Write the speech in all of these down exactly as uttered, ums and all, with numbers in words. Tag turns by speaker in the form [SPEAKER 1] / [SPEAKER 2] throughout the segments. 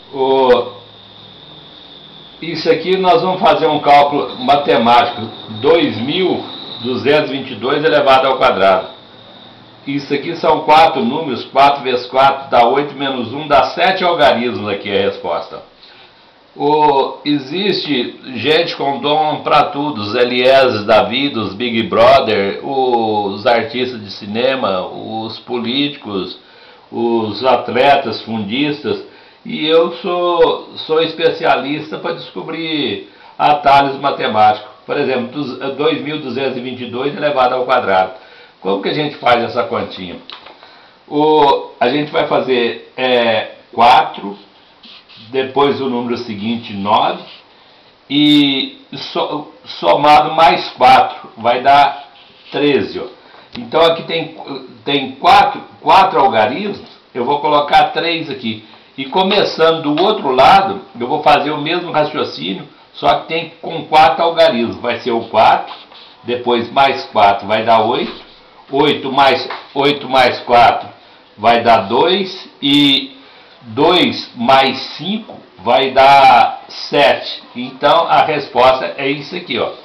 [SPEAKER 1] O, isso aqui nós vamos fazer um cálculo matemático, dois mil duzentos e vinte e dois elevado ao quadrado. Isso aqui são quatro números, quatro vezes quatro dá oito, menos um dá sete algarismos aqui a resposta. O, existe gente com dom para tudo, os Eliezer da vida, os Big Brother, os artistas de cinema, os políticos, os atletas, fundistas, e eu sou, sou especialista para descobrir atalhos matemáticos. Por exemplo, dois mil duzentos e vinte e dois elevado ao quadrado. Como que a gente faz essa continha? O, a gente vai fazer é, quatro, depois o número seguinte, nove, e so, somado mais quatro, vai dar treze. Ó. Então aqui tem, tem quatro, quatro algarismos, eu vou colocar três aqui. E começando do outro lado, eu vou fazer o mesmo raciocínio, só que tem com quatro algarismos. Vai ser o quatro, depois mais quatro vai dar oito, oito mais, oito mais quatro vai dar dois, e dois mais cinco vai dar sete. Então a resposta é isso aqui, ó.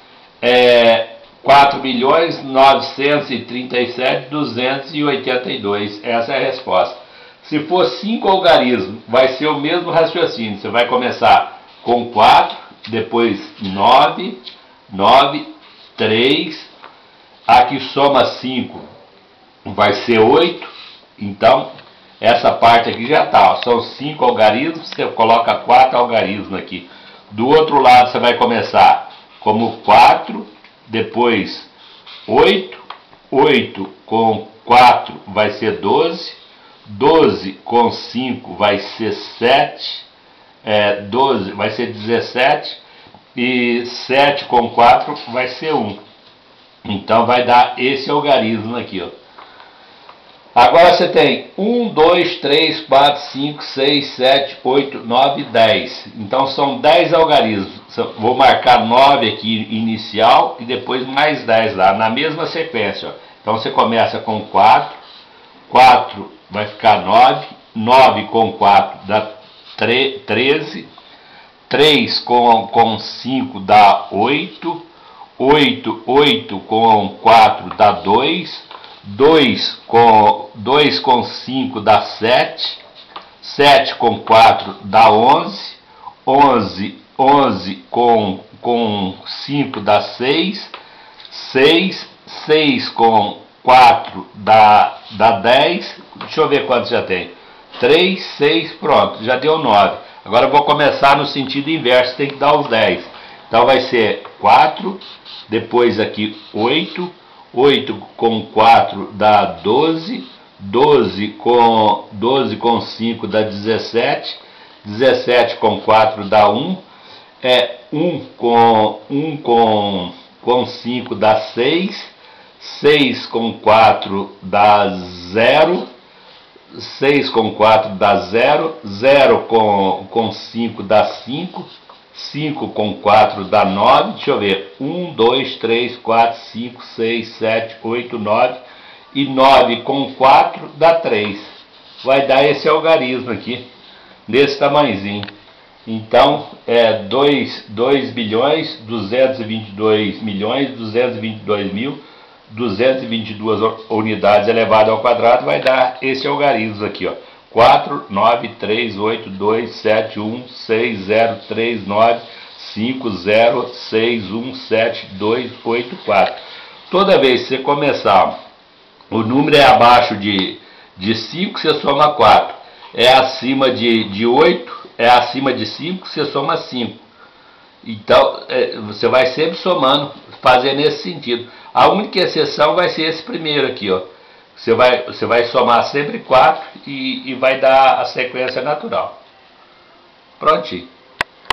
[SPEAKER 1] É quatro milhões novecentos e trinta e sete mil duzentos e oitenta e dois. Essa é a resposta. Se for cinco algarismos, vai ser o mesmo raciocínio. Você vai começar com quatro, depois nove, nove, três, aqui soma cinco, vai ser oito. Então, essa parte aqui já está. São cinco algarismos, você coloca quatro algarismos aqui. Do outro lado, você vai começar como quatro, depois oito, oito com quatro vai ser doze, doze com cinco vai ser sete, é, doze vai ser dezessete, e sete com quatro vai ser um. Então vai dar esse algarismo aqui, ó. Agora você tem um, dois, três, quatro, cinco, seis, sete, oito, nove, dez. Então são dez algarismos. Vou marcar nove aqui inicial e depois mais dez lá, na mesma sequência, ó. Então você começa com quatro, quatro vai ficar nove, nove com quatro dá treze, três com, com cinco dá oito, oito, oito com quatro dá dois, dois com, dois com cinco dá sete, sete com quatro dá onze, onze, onze com, com cinco dá seis, seis, seis com quatro dá, dá dez, deixa eu ver quantos já tem, três, seis, pronto, já deu nove. Agora eu vou começar no sentido inverso, tem que dar os dez. Então vai ser quatro, depois aqui oito, oito com quatro dá doze, doze com, doze com cinco dá dezessete, dezessete com quatro dá um, é, um com, um com, com cinco dá seis, seis com quatro dá zero, seis com quatro dá zero, zero com, com cinco dá cinco, cinco com quatro dá nove, deixa eu ver, um, dois, três, quatro, cinco, seis, sete, oito, nove, e nove com quatro dá três. Vai dar esse algarismo aqui, desse tamanhozinho. Então, é dois bilhões, duzentos e vinte e dois milhões, duzentos e vinte e dois mil, duzentas e vinte e duas unidades elevado ao quadrado, vai dar esse algarismo aqui, ó. quatro, nove, três, oito, dois, sete, um, seis, zero, três, nove, cinco, zero, seis, um, sete, dois, oito, quatro. Toda vez que você começar, o número é abaixo de, de cinco, você soma quatro. É acima de, de oito, é acima de cinco, você soma cinco. Então, é, você vai sempre somando, fazendo nesse sentido. A única exceção vai ser esse primeiro aqui, ó. Você vai, você vai somar sempre quatro e, e vai dar a sequência natural. Prontinho.